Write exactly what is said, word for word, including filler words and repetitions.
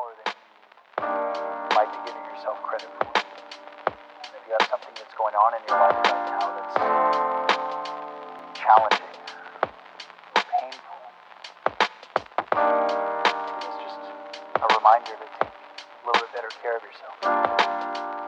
more than you might be giving yourself credit for. And if you have something that's going on in your life right now that's challenging or painful, it's just a reminder to take a little bit better care of yourself.